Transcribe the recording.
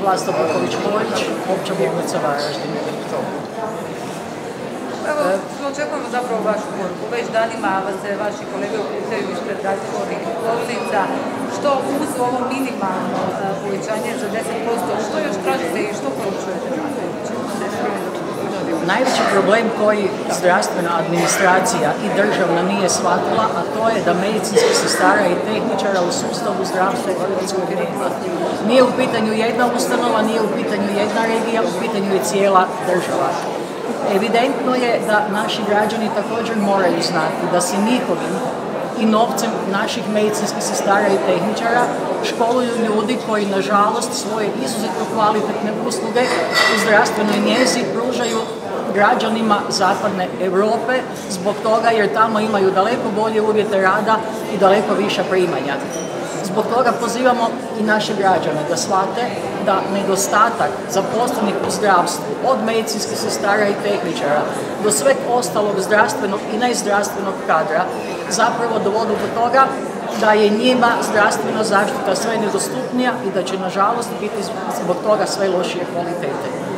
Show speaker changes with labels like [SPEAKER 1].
[SPEAKER 1] Vlasta Buković-Ković, Opća bolnica Varaždin.
[SPEAKER 2] Evo, očekujemo zapravo vašu poruku. Već danima vas se vaši kolege okupljaju ispred razgovornih bolnica. Što uz ovo minimalno povećanje za 10%, što još tražite i što poručujete?
[SPEAKER 1] Najveći problem koji zdravstvena administracija i državna nije shvatila, a to je da medicinskih sestara i tehničara u sustavu zdravstva u Hrvatskoj nema. Nije u pitanju jedna ustanova, nije u pitanju jedna regija, u pitanju je cijela država. Evidentno je da naši građani također moraju znati da se njihovim i novcem naših medicinskih sestara i tehničara školuju ljudi koji, nažalost, svoje izuzetno kvalitetne usluge u zdravstvenoj njezi pružaju građanima zapadne Europe zbog toga jer tamo imaju daleko bolje uvjete rada i daleko viša primanja. Zbog toga pozivamo i naše građane da shvate da nedostatak zaposlenih u zdravstvu, od medicinskih sestara i tehničara do sveg ostalog zdravstvenog i nezdravstvenog kadra, zapravo dovodi do toga da je njima zdravstvena zaštita sve nedostupnija i da će, nažalost, biti zbog toga sve lošije kvalitete.